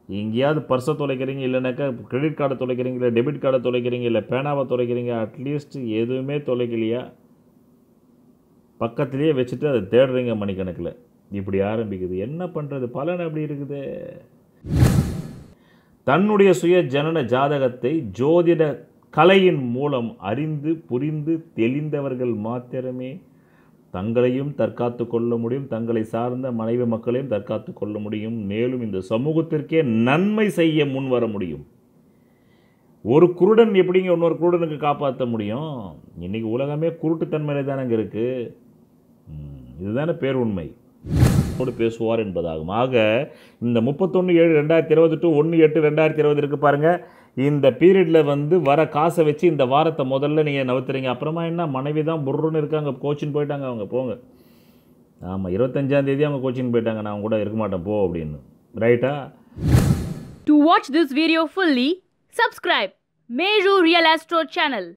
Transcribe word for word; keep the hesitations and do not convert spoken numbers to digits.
எங்கேயாவது பர்ஸை தொலைக்கிறீங்க, இல்லைனாக்கா கிரெடிட் கார்டை தொலைக்கிறீங்க, இல்லை டெபிட் கார்டை தொலைக்கிறீங்க, இல்லை பேனாவை தொலைக்கிறீங்க, அட்லீஸ்ட் எதுவுமே தொலைக்கலையா பக்கத்துலேயே வச்சுட்டு அதை தேடுறீங்க மணிக்கணக்கில். இப்படி ஆரம்பிக்குது. என்ன பண்ணுறது? பலன் அப்படி இருக்குது. தன்னுடைய சுய ஜனன ஜாதகத்தை ஜோதிட கலையின் மூலம் அறிந்து புரிந்து தெளிந்தவர்கள் மாத்திரமே தங்களையும் தற்காத்து கொள்ள முடியும், தங்களை சார்ந்த மனைவி மக்களையும் தற்காத்து கொள்ள முடியும், மேலும் இந்த சமூகத்திற்கே நன்மை செய்ய முன் வர முடியும். ஒரு குருடன் எப்படிங்க இன்னொரு குருடனுக்கு காப்பாற்ற முடியும்? இன்றைக்கி உலகமே குருட்டுத்தன்மையில தானங்க இருக்குது. இதுதானே பேர் உண்மை. பேசுவார் என்பதாகும். ஆக இந்த முப்பத்தொன்று ஏழு ரெண்டாயிரத்தி இருபது டு ஒன்று எட்டு ரெண்டாயிரத்தி இருபது இருக்குது பாருங்கள். இந்த பீரியடில் வந்து வர காசை வச்சு இந்த வாரத்தை முதல்ல நீங்கள் நவுத்துறீங்க. அப்புறமா என்ன, மனைவி தான் புர்ருன்னு இருக்காங்க, கோச்சின்னு போயிட்டாங்க, அவங்க போங்க. ஆமாம், இருபத்தஞ்சாந்தேதி அவங்க கோச்சின்னு போயிட்டாங்க, நான் கூட இருக்க மாட்டேன் போ அப்படின்னு. ரைட்டா? To watch this video fully, subscribe Meru Real Astro channel.